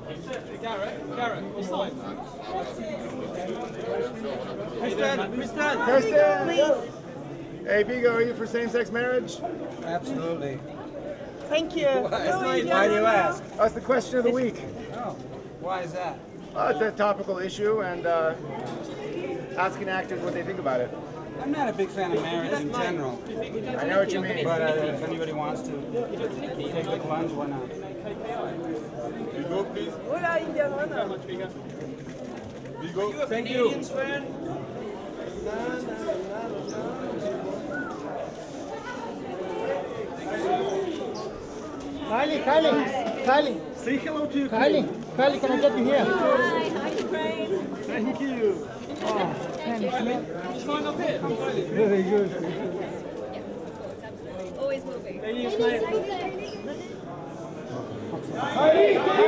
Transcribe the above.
Garrett, what's like? Kristen! Hey, Viggo, are you for same-sex marriage? Absolutely. Thank you. Why do you ask? That's the question of the week. Oh, why is that? It's a topical issue, and asking actors what they think about it. I'm not a big fan of marriage in general. I know what you mean. But if anybody wants to take the plunge, why not? Viggo, please. Hola, Indiana. Viggo, thank you. Kylie. Say hello to you. Kylie, can I get you here? Hi, Ukraine. Thank you. Oh, thanks. Just line up here. Come Kylie. Very good. Always will be. Ladies, mate. Kylie!